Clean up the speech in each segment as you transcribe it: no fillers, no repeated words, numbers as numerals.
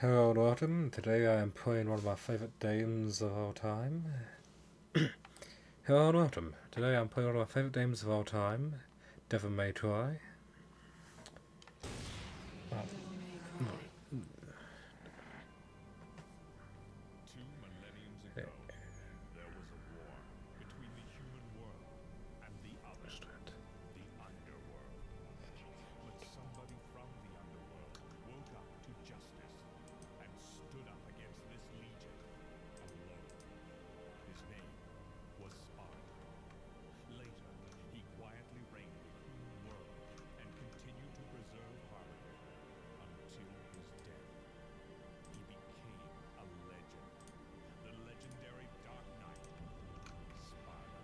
Hello and welcome. Today I am playing one of my favourite games of all time. Hello and welcome. Today I'm playing one of my favourite games of all time, Devil May Cry. Two millenniums ago, there was a war between the human world and the other, the underworld. But somebody from the underworld woke up to justice and stood up against this legion alone. His name was Sparta. Later, he quietly reigned the human world and continued to preserve harmony until his death. He became a legend. The legendary Dark Knight, Sparta.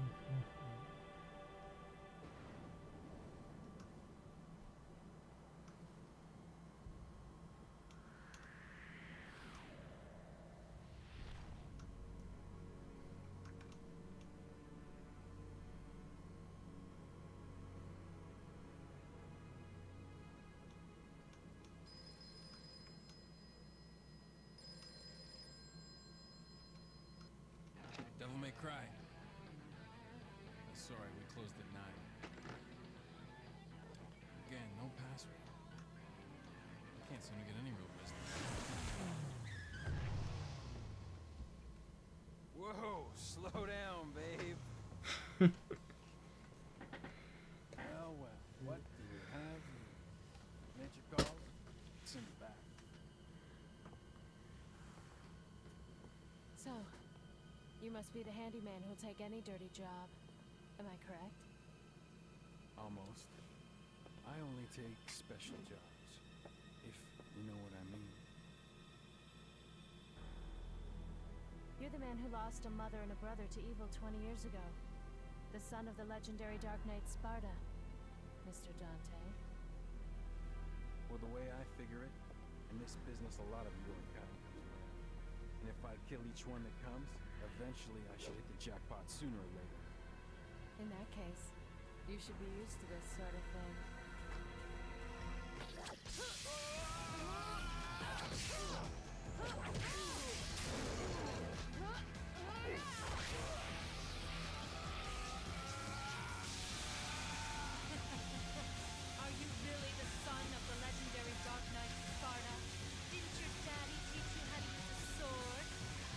Devil May Cry. Sorry, we closed at 9. Again, no password. Can't seem to get any real business. Whoa, slow down, babe. Well, what do you have here? Made your call? It's in the back. So, you must be the handyman who'll take any dirty job. Am I correct? Almost. I only take special jobs, if you know what I mean. You're the man who lost a mother and a brother to evil 20 years ago. The son of the legendary Dark Knight Sparta, Mr. Dante. Well, the way I figure it, in this business a lot of your kind comes around. And if I kill each one that comes, eventually I should hit the jackpot sooner or later. In that case, you should be used to this sort of thing. Are you really the son of the legendary Dark Knight Sparta? Didn't your daddy teach you how to use a sword?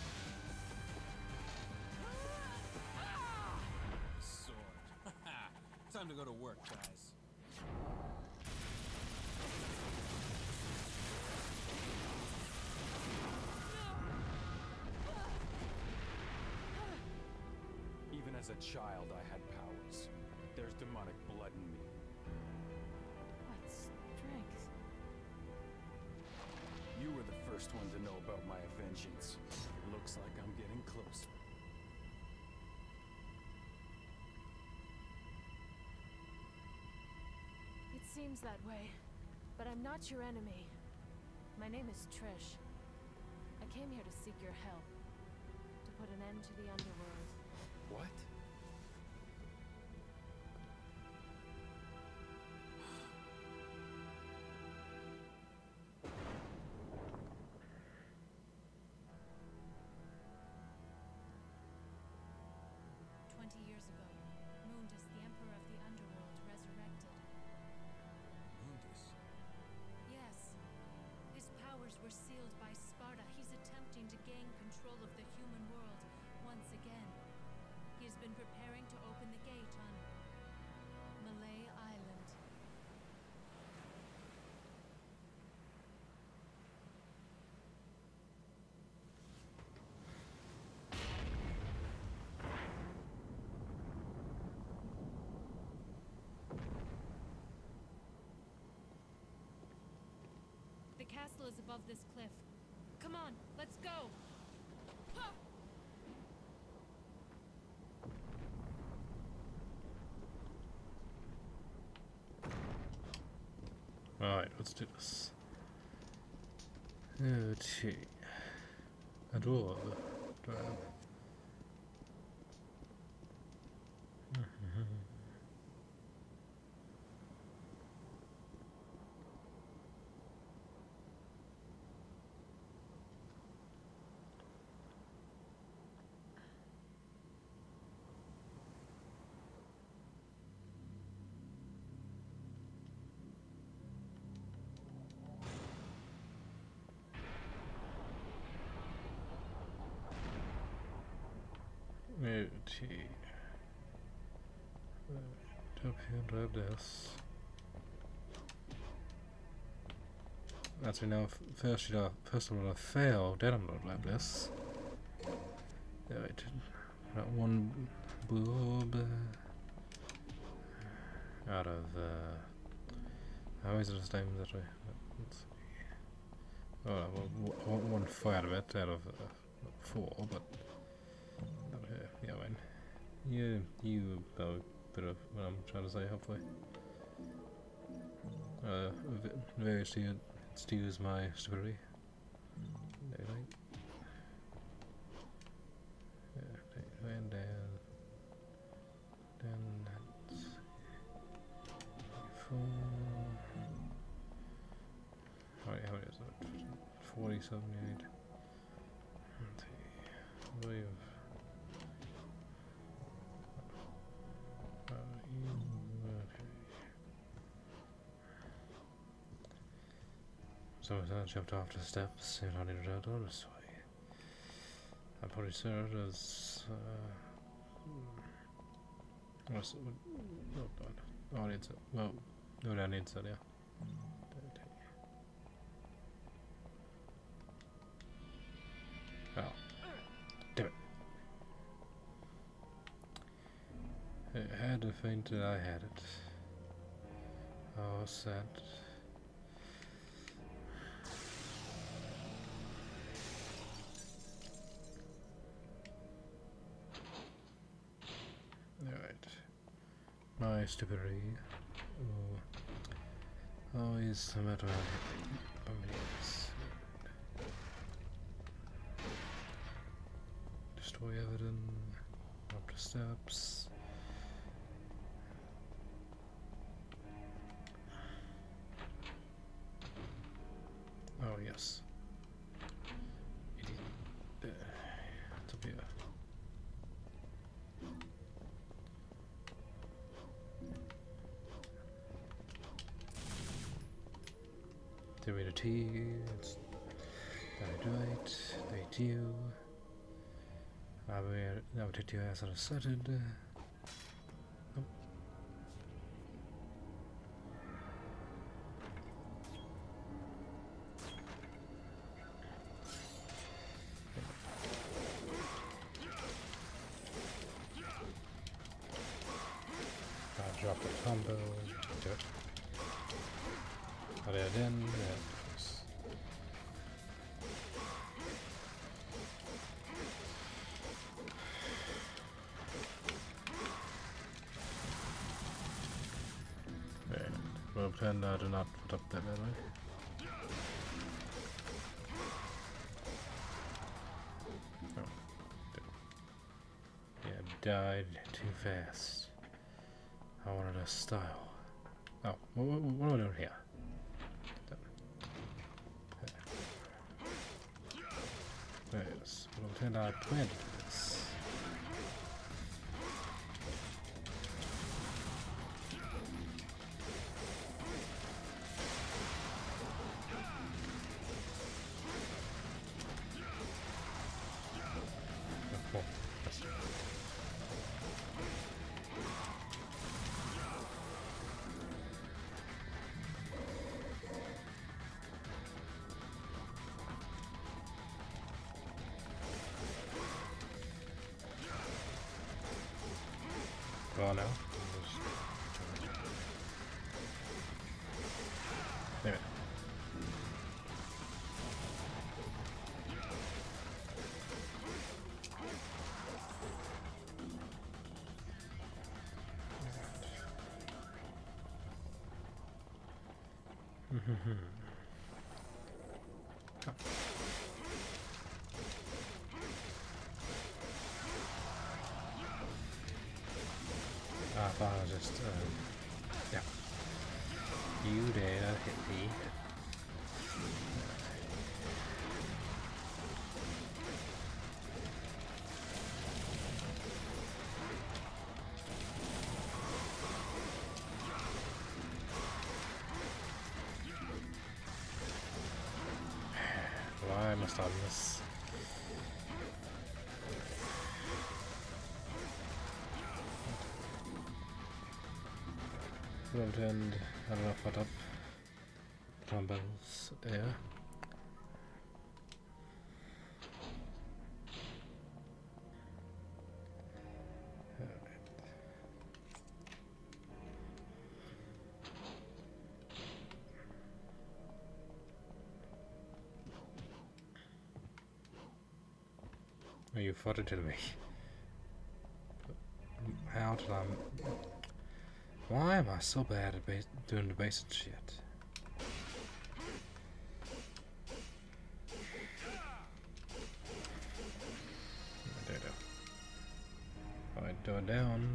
Sword. Time to go to work, guys. Even as a child, I had powers. There's demonic blood in me. What strength? You were the first one to know about my vengeance. Looks like I'm getting closer. It seems that way, but I'm not your enemy. My name is Trish. I came here to seek your help, to put an end to the underworld. What? Years ago, Mundus, the Emperor of the Underworld, resurrected. Mundus. Yes. His powers were sealed by Sparta. He's attempting to gain control of the human world once again. He has been preparing to open the gate on Malay Island. The castle is above this cliff. Come on, let's go! Ha! Alright, let's do this. Okay. Adore. Okay. Up here, grab this. Actually, now, first of all, I failed. Then I'm gonna grab this. Right. Got one boob out of, how is it this time that way? Let's see. Oh, well, one fire of it out of 4, but yeah, man. You know a bit of what I'm trying to say, hopefully. Various to use my stupidity. Anyway. Yeah, and then that's 4. How is it? 40, 78. Let's see. Way of so I jumped off the steps and I needed to go this way. I'm pretty sure there's what's it? Oh, I need it. Well, no, I need it, yeah. Oh, damn it! I had to think that I had it. Oh, sad. My stupidity. Always no matter how many years. Destroy evidence. Up the steps. Oh yes. Idiot. It's up here. There is a T, it's right, they do. I will take your ass out of setted. Oh. I'll drop the combo, do it. Put it in, we'll pretend I do not put up that way. Oh. Yeah, died too fast. I wanted a style. Oh, what am I doing here? Yes, we'll pretend I planted this. Oh, yes. Well, now. Anyway. I thought I was just, yeah. You dare hit me. Why must I miss? could have turned, I don't know, what up. Dumbbells there. Oh, you fought it to me. How did I... Why am I so bad at doing the basic shit? There we go. Alright, do it down.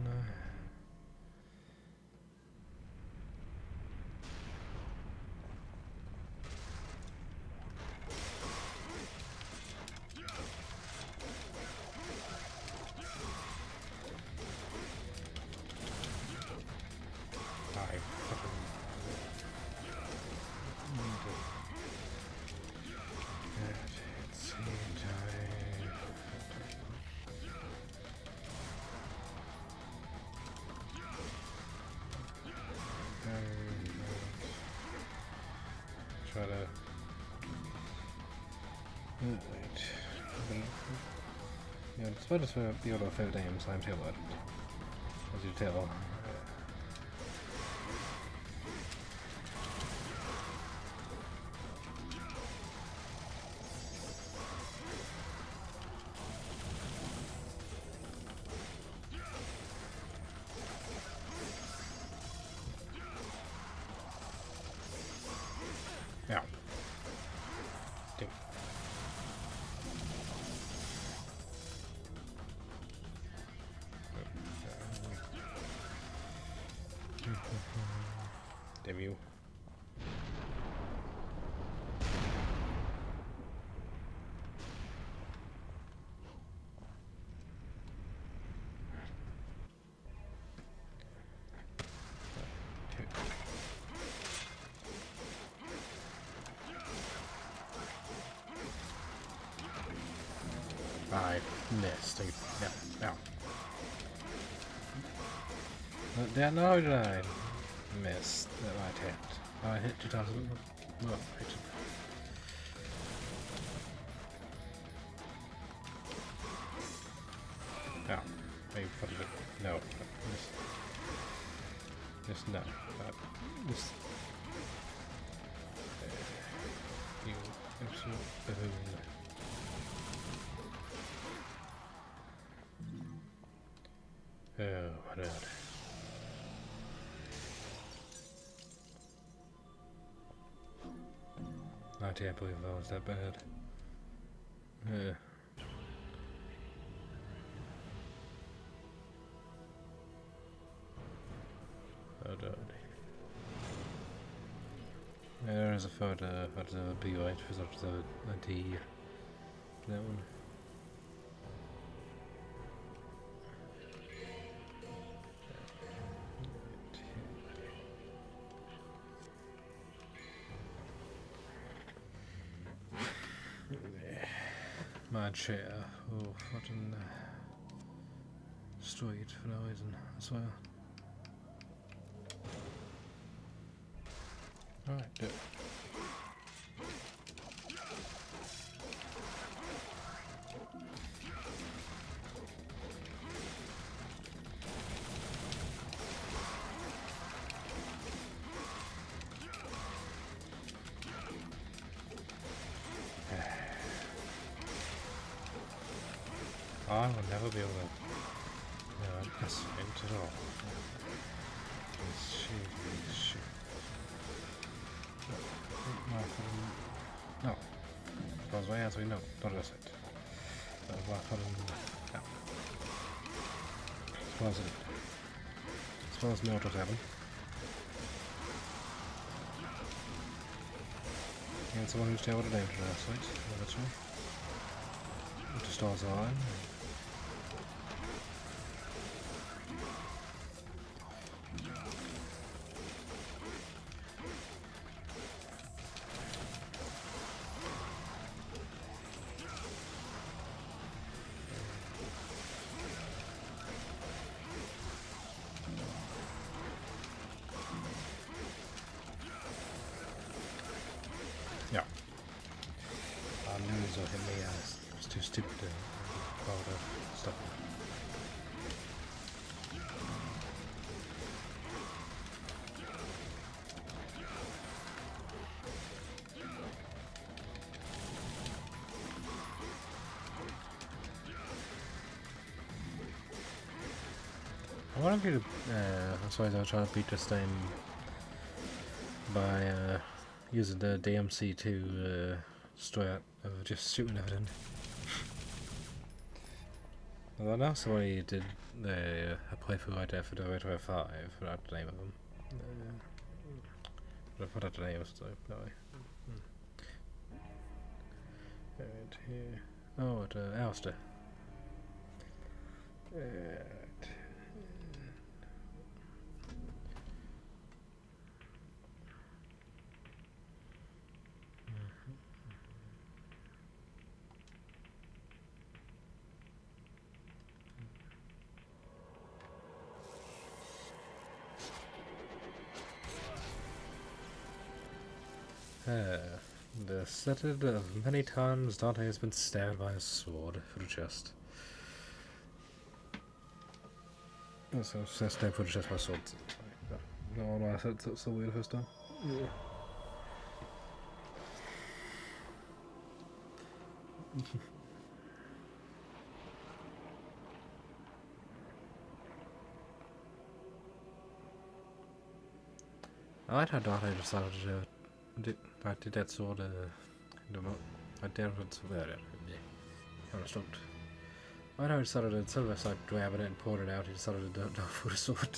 Try to... wait. Yeah, despite us be able to affect aims, I'm terrible at it. As you tell. Yeah. Damn. Damn you. I missed. No. No, did I miss that I attacked? I hit 2000. Well, I hit. No. Maybe put it. No. Just no. Just. You absolute baboon. Oh, what about it? I can't believe that was that bad. Yeah. Oh, God. There is a photo of the B right for the D. That one. My chair. Oh, fucking destroyed for no reason as well. Alright, do it. I will never be able to pass it at all. Shit. No. Because way as we know, don't miss it. Suppose me what happened. And someone who's terrible to danger last night, that's right. It just stars on. Yeah. I knew he was gonna hit me. I was too stupid to follow the stuff. I want you to, I suppose I'll try to beat this time by using the DMC to destroy it, just shooting it in. Well, I know somebody did a playthrough right there for the Retro 5, forgot the name of them. I forgot the name of it, no way. Right here. Oh, Alistair. The setted of many times Dante has been stabbed by a sword for the chest. So stabbed for the chest by a sword. No, I said it's so weird first time. Yeah. I like how Dante decided to did that sword, I dared to swear it. Kind of stopped. I know he decided to, instead of like grabbing it and pouring it out, he decided to do it for the sword.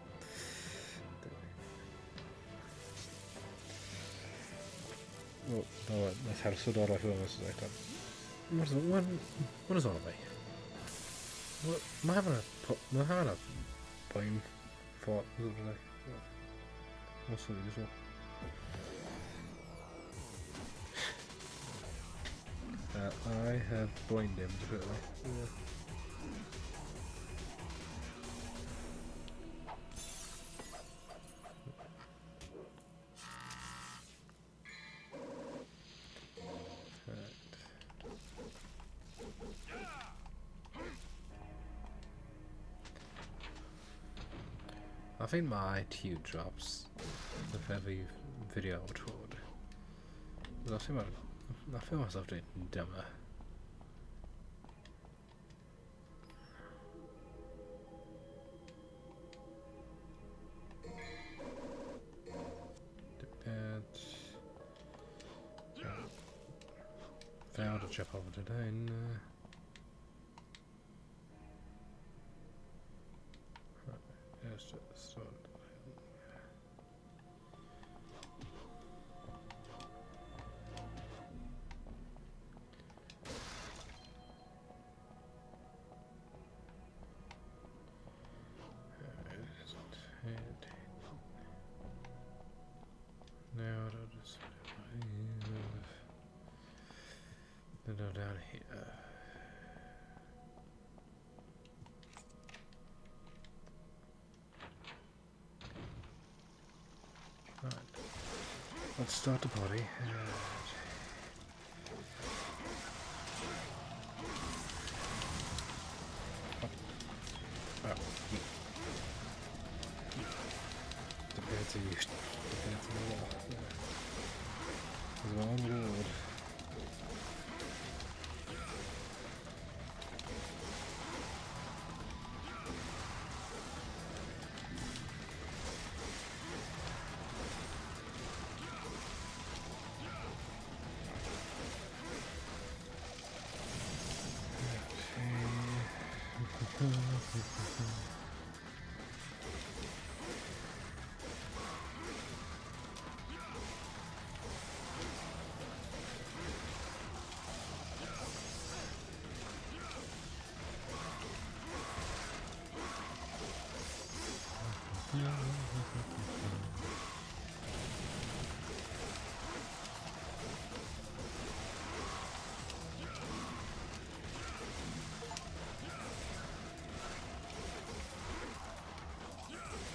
Oh, no, that's how the sword I feel this is like that. What is all of me? What, am I having a brain fart or something today? What's the usual? I have brain damage apparently. Yeah. I think my IQ drops with every video I record. I feel myself getting dumber. Failed to jump over today. It's just so. Now I'll just go down here. Right. Let's start the body. Depends on you. Depends on the wall. There's one lord.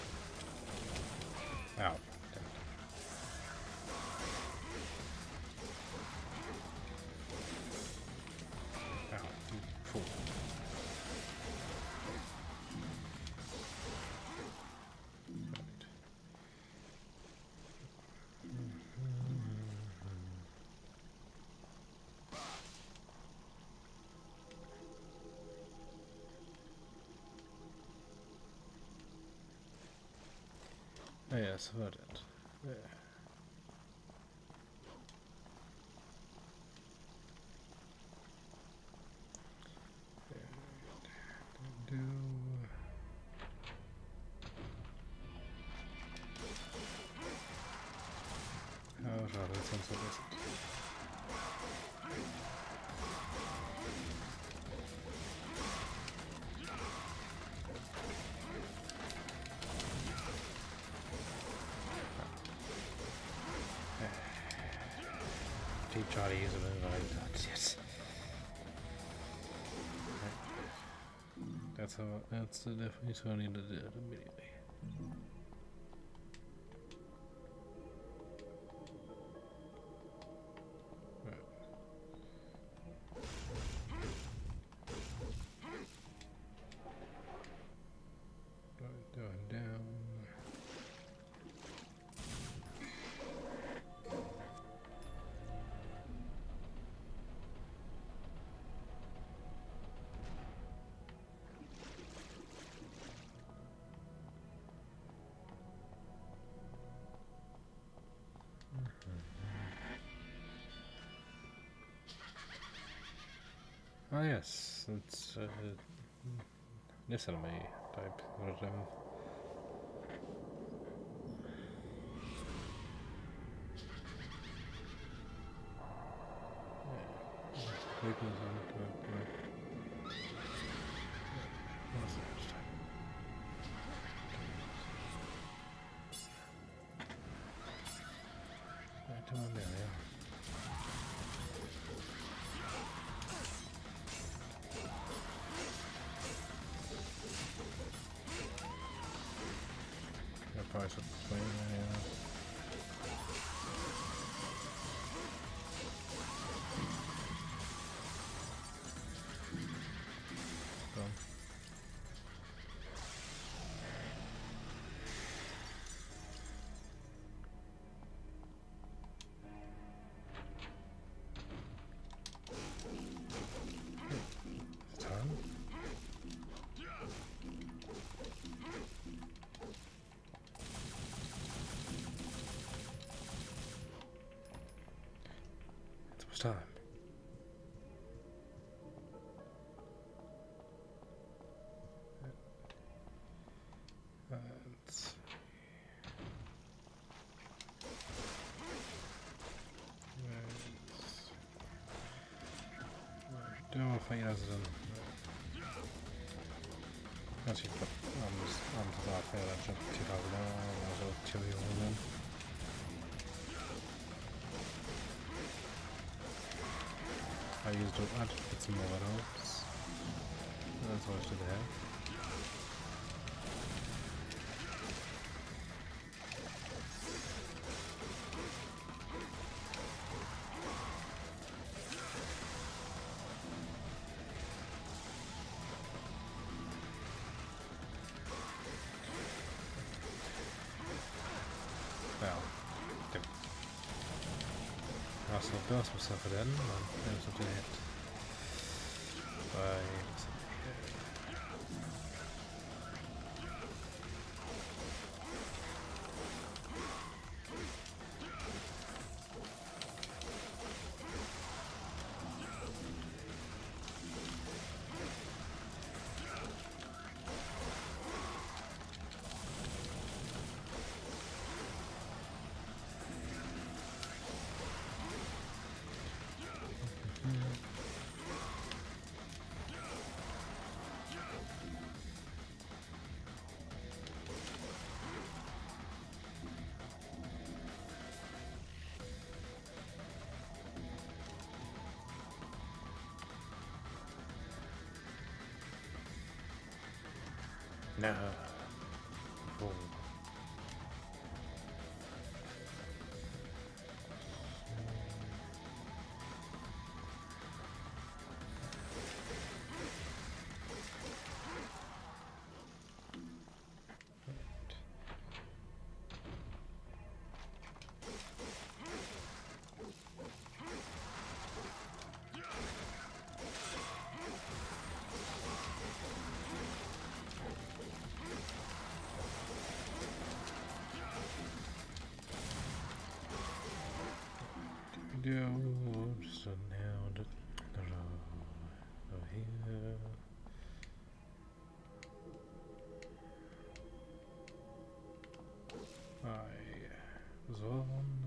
Ow. Oh ja, så var det. Ja, schade, jetzt haben wir es vergessen. Try to use a move like that. Yes. That's definitely what I need to do immediately. Right. Going down. Oh yes, it's this enemy type. What is weakness what's that? Right, come on down, yeah. Probably should play done. It's time. Time. Let's don't want to fight as them. Actually, but I'm to that fair. I jumped 2,000 hours or 2 years then. I used to add some more else. That's what I should have. Well, I'll burst myself again, and then something hit. No. Oh. go just down the road over here. I was on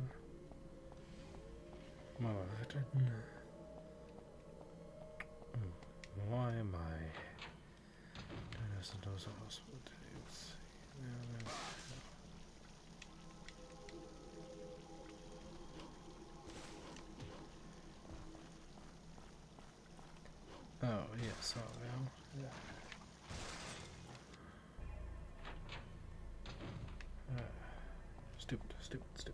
my return. Why am I doing this in those hospitals? Oh, yes, oh, well, yeah. Stupid, stupid, stupid.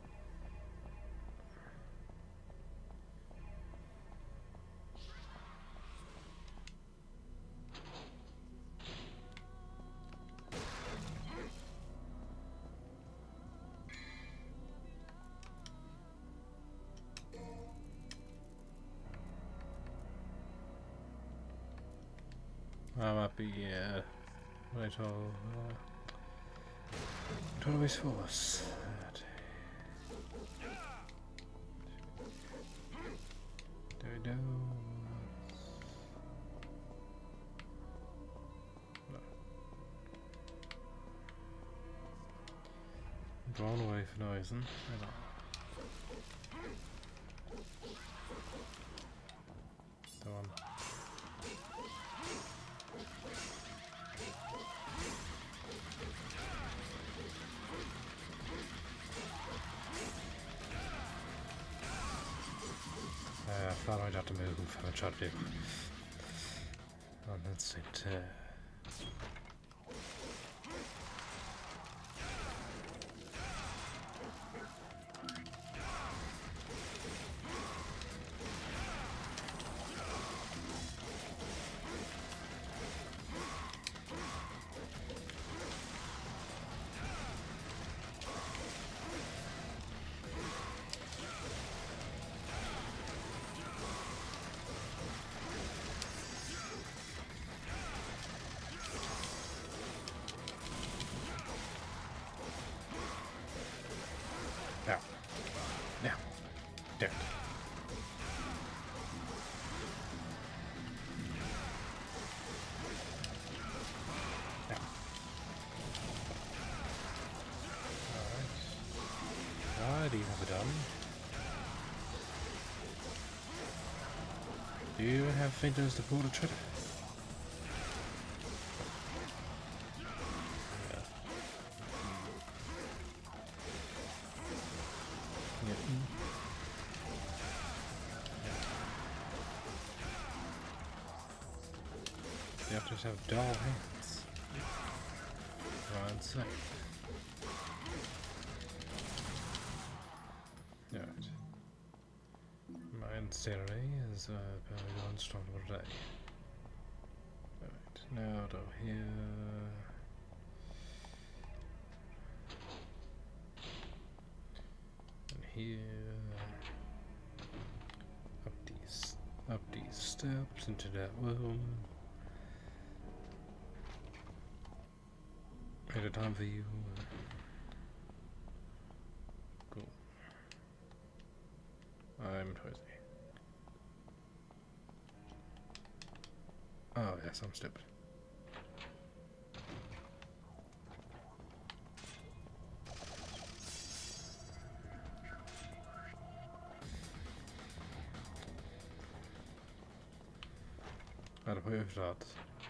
I might be, right all, always force. There we go. Drawn away for no reason. The one. I thought I'd have to move if I tried to do on instinct. Now. Now. There. Now. Alright. Do you have it done? Do you have fingers to pull the trigger? You have to just have dull hands. Right side. Alright. My incendiary is apparently going strong today. Alright, now down here. And here. Up these steps into that room. At a time for you. Cool. I'm twisty. Oh yes, I'm stupid. I'd approve that.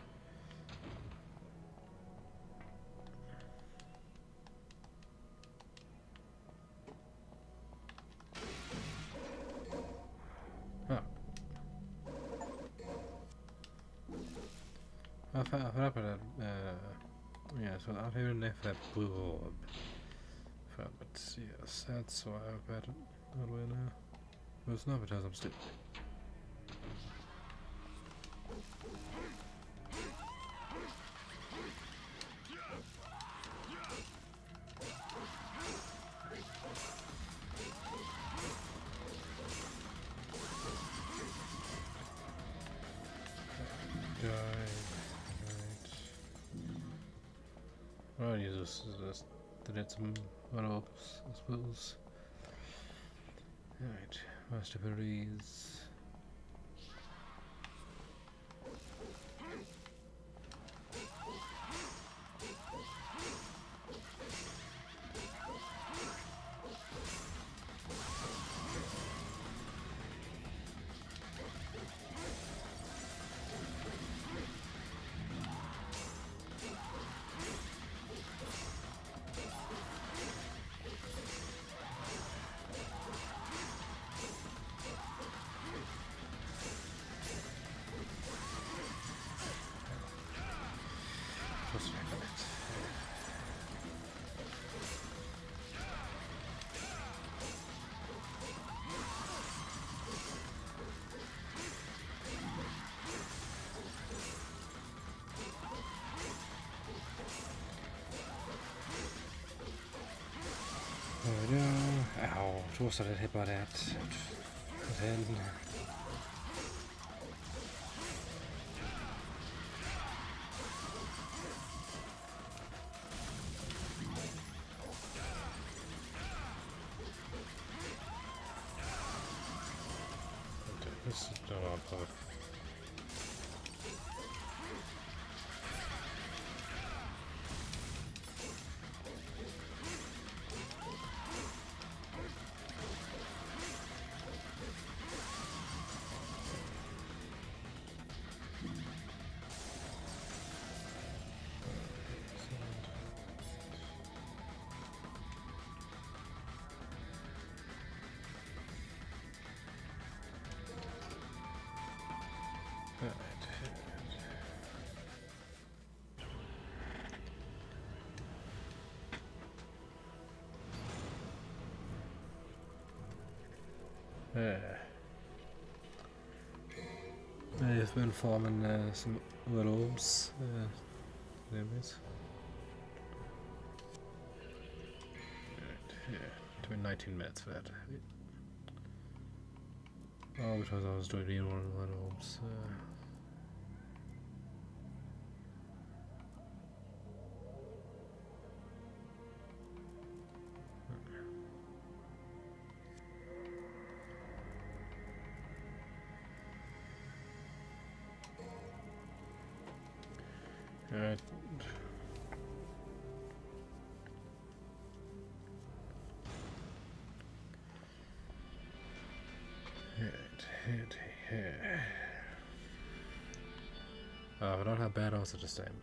I've had that, yeah, so I've even left that blue orb. But yes, that's why I've had it that way now. But it's not because I'm stupid. I'll use this to get some one-ups, I suppose. Alright. Master berries. Just wait a minute. There we go. Ow, så var det hit by that. Then this is not on public. I've been farming some other orbs, anyways. Yeah, doing 19 minutes for that. Oh, because I was doing one of the orbs. Alright. I don't have bad odds at this time.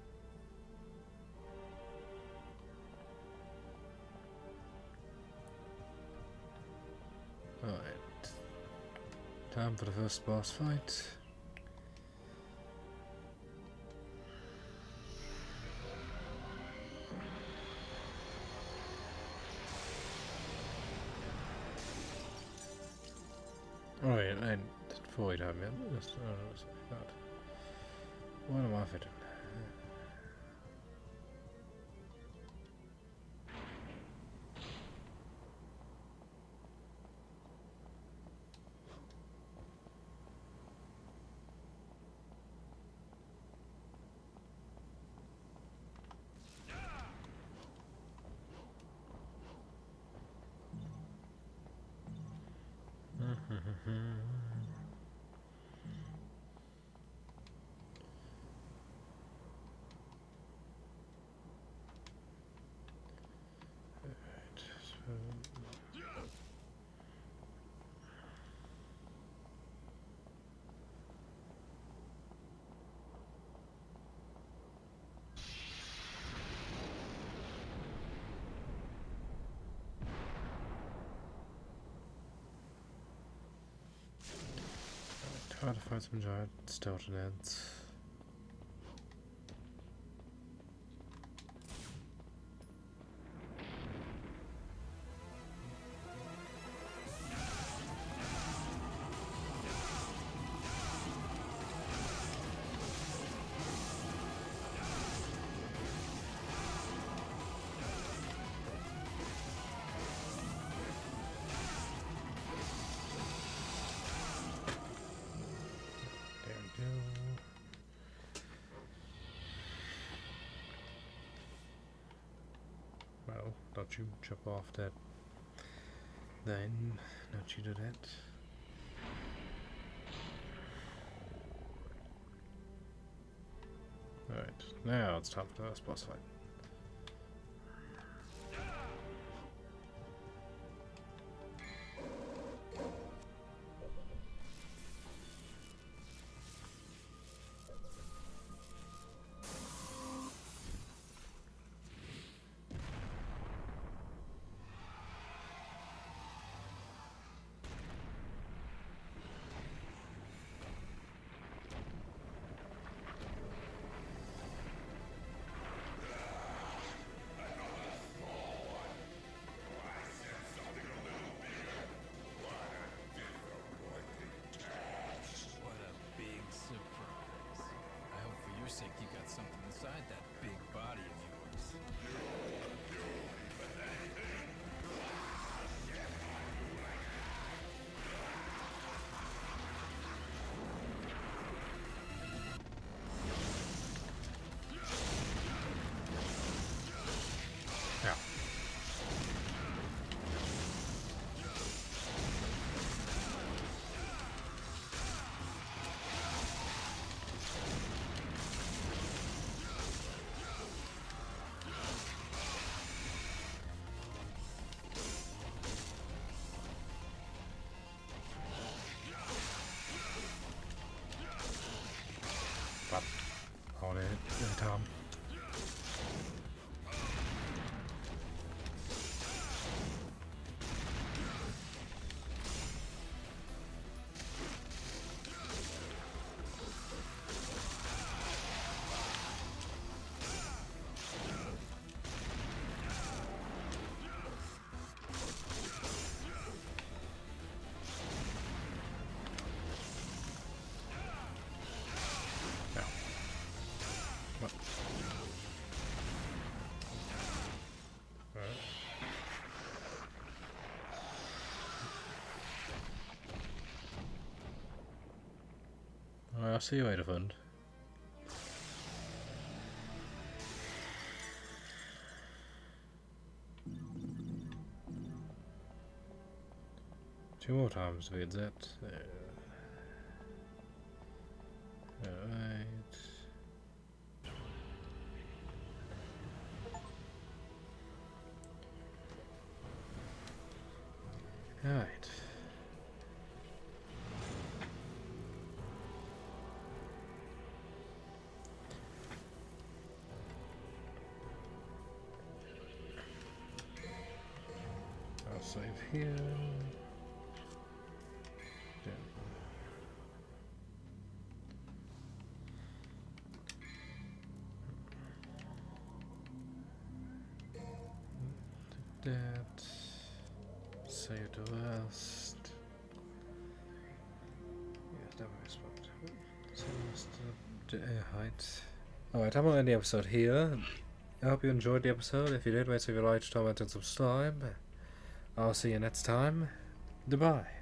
Alright. Time for the first boss fight. Oh yeah, and before we have God. What am I fitting? Try to find some giant skeleton ants. Don't you chop off that Then, don't you do that. Alright, now it's time for the first boss fight. What a big surprise. I hope for your sake you got something inside that big body of yours. Yeah. But all the time. What? Alright, I'll see you later, friend. Two more times with that. Alright. Alright. I'll save here. That. Save the last. Yeah, that was spot. So the height. Alright, I'm gonna end the episode here. I hope you enjoyed the episode. If you did, make sure you like, comment, and subscribe. I'll see you next time. Goodbye.